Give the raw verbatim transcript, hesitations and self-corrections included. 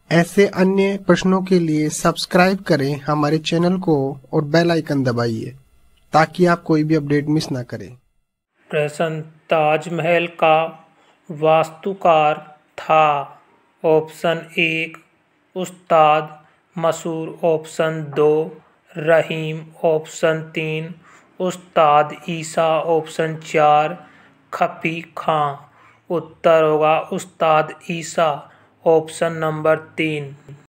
ऐसे अन्य प्रश्नों के लिए सब्सक्राइब करें हमारे चैनल को और बेल आइकन दबाइए ताकि आप कोई भी अपडेट मिस ना करें। प्रश्न, ताजमहल का वास्तुकार था? ऑप्शन एक उस्ताद मसूर, ऑप्शन दो रहीम, ऑप्शन तीन उस्ताद ईसा, ऑप्शन चार खफी खां। उत्तर होगा उस्ताद ईसा, ऑप्शन नंबर तीन।